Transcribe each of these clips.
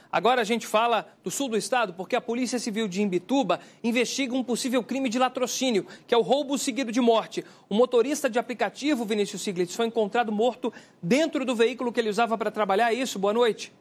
Agora a gente fala do sul do estado porque a Polícia Civil de Imbituba investiga um possível crime de latrocínio, que é o roubo seguido de morte. O motorista de aplicativo, Vinícius Siglitz, foi encontrado morto dentro do veículo que ele usava para trabalhar. É isso? Boa noite.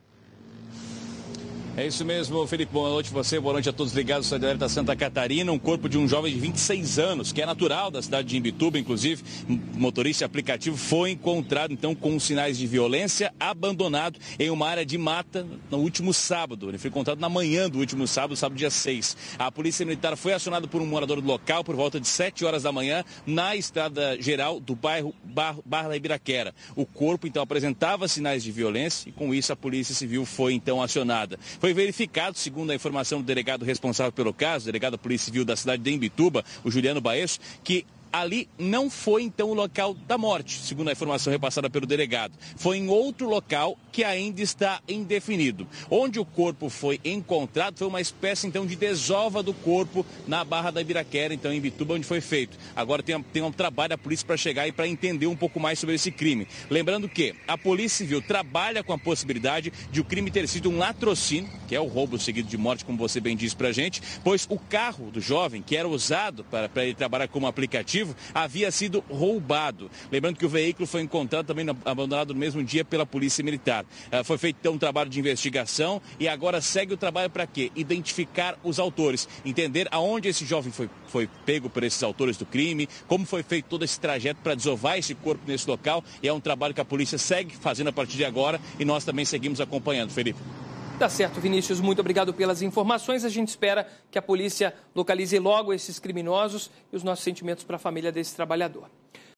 É isso mesmo, Felipe. Boa noite a você, boa noite a todos ligados ao Direto da Santa Catarina. Um corpo de um jovem de 26 anos, que é natural da cidade de Imbituba, inclusive, motorista de aplicativo, foi encontrado, então, com sinais de violência, abandonado em uma área de mata no último sábado. Ele foi encontrado na manhã do último sábado, dia 6. A Polícia Militar foi acionada por um morador do local por volta de 7 horas da manhã, na estrada geral do bairro Barra da Ibiraquera. O corpo, então, apresentava sinais de violência e, com isso, a Polícia Civil foi, então, acionada. Foi verificado, segundo a informação do delegado responsável pelo caso, delegado da Polícia Civil da cidade de Imbituba, o Juliano Baesso, que ali não foi, então, o local da morte, segundo a informação repassada pelo delegado. Foi em outro local que ainda está indefinido. Onde o corpo foi encontrado foi uma espécie, então, de desova do corpo na Barra da Ibiraquera, então, em Imbituba, onde foi feito. Agora tem um trabalho da polícia para chegar e para entender um pouco mais sobre esse crime. Lembrando que a Polícia Civil trabalha com a possibilidade de o crime ter sido um latrocínio, que é o roubo seguido de morte, como você bem disse para a gente, pois o carro do jovem, que era usado para ele trabalhar como aplicativo, havia sido roubado. Lembrando que o veículo foi encontrado também abandonado no mesmo dia pela Polícia Militar. Foi feito então um trabalho de investigação e agora segue o trabalho para quê? Identificar os autores, entender aonde esse jovem foi pego por esses autores do crime, como foi feito todo esse trajeto para desovar esse corpo nesse local, e é um trabalho que a polícia segue fazendo a partir de agora e nós também seguimos acompanhando. Felipe. Tá certo, Vinícius. Muito obrigado pelas informações. A gente espera que a polícia localize logo esses criminosos e os nossos sentimentos para a família desse trabalhador.